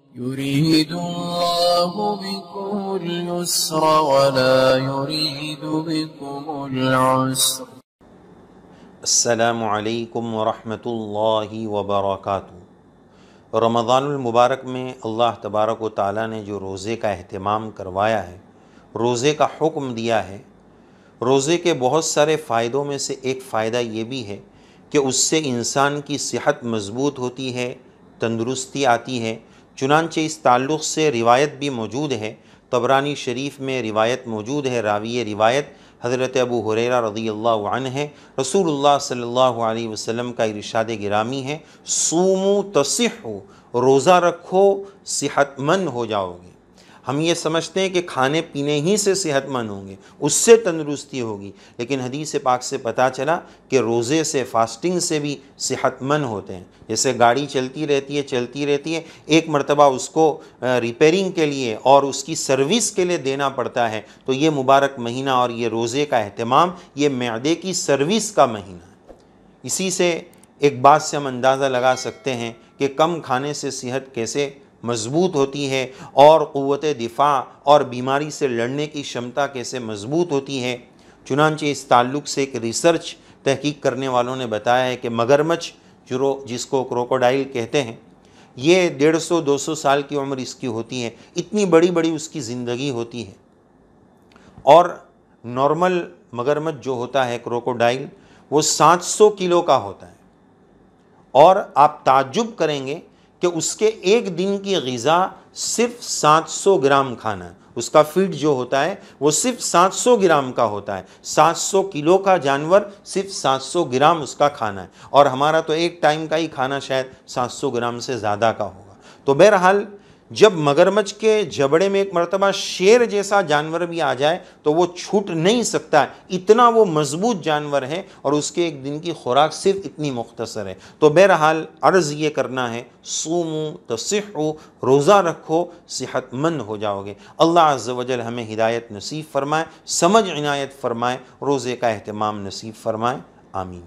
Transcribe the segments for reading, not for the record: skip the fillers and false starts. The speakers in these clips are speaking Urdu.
يريد الله بكم اليسر ولا يريد بكم العسر۔ السلام علیکم ورحمۃ اللہ وبرکاتہ۔ رمضان المبارک میں اللہ تبارک و تعالیٰ نے جو روزے کا اہتمام کروایا ہے، روزے کا حکم دیا ہے، روزے کے بہت سارے فائدوں میں سے ایک فائدہ یہ بھی ہے کہ اس سے انسان کی صحت مضبوط ہوتی ہے، تندرستی آتی ہے۔ چنانچہ اس تعلق سے روایت بھی موجود ہے، طبرانی شریف میں روایت موجود ہے، راوی روایت حضرت ابو ہریرہ رضی اللہ عنہ ہے۔ رسول اللہ صلی اللہ علیہ وسلم کا ارشاد گرامی ہے، صوموا تصحوا، روزہ رکھو صحت مند ہو جاؤ گے۔ ہم یہ سمجھتے ہیں کہ کھانے پینے ہی سے صحت مند ہوں گے، اس سے تندرستی ہوگی، لیکن حدیث پاک سے پتہ چلا کہ روزے سے، فاسٹنگ سے بھی صحت مند ہوتے ہیں۔ جیسے گاڑی چلتی رہتی ہے، ایک مرتبہ اس کو ریپیرنگ کے لیے اور اس کی سروس کے لیے دینا پڑتا ہے، تو یہ مبارک مہینہ اور یہ روزے کا اہتمام یہ معدے کی سروس کا مہینہ ہے۔ اسی سے ایک بات سے ہم اندازہ لگا سکتے ہیں کہ کم کھانے سے صحت کیسے مضبوط ہوتی ہے اور قوت دفاع اور بیماری سے لڑنے کی شمتا کیسے مضبوط ہوتی ہے۔ چنانچہ اس تعلق سے ایک ریسرچ تحقیق کرنے والوں نے بتایا ہے کہ مگرمچھ جس کو کروکوڈائل کہتے ہیں، یہ 150-200 سال کی عمر اس کی ہوتی ہے، اتنی بڑی بڑی اس کی زندگی ہوتی ہے۔ اور نارمل مگرمچھ جو ہوتا ہے کروکوڈائل، وہ 700 کلو کا ہوتا ہے، اور آپ تعجب کریں گے کہ اس کے ایک دن کی غذا صرف 700 گرام کھانا ہے۔ اس کا فیڈ جو ہوتا ہے وہ صرف 700 گرام کا ہوتا ہے۔ 700 کلو کا جانور صرف 700 گرام اس کا کھانا ہے، اور ہمارا تو ایک ٹائم کا ہی کھانا شاید 700 گرام سے زیادہ کا ہوگا۔ تو بہرحال جب مگرمچھ کے جبڑے میں ایک مرتبہ شیر جیسا جانور بھی آ جائے تو وہ چھوٹ نہیں سکتا، اتنا وہ مضبوط جانور ہے، اور اس کے ایک دن کی خوراک صرف اتنی مختصر ہے۔ تو بہرحال عرض یہ کرنا ہے، صوموا تصحوا، روزہ رکھو صحت مند ہو جاؤ گے۔ اللہ عز و جل ہمیں ہدایت نصیب فرمائے، سمجھ عنایت فرمائے، روزے کا اہتمام نصیب فرمائے، آمین۔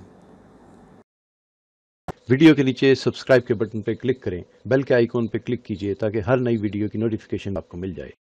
ویڈیو کے نیچے سبسکرائب کے بٹن پہ کلک کریں، بیل کے آئیکن پہ کلک کیجئے تاکہ ہر نئی ویڈیو کی نوٹیفیکیشن آپ کو مل جائے۔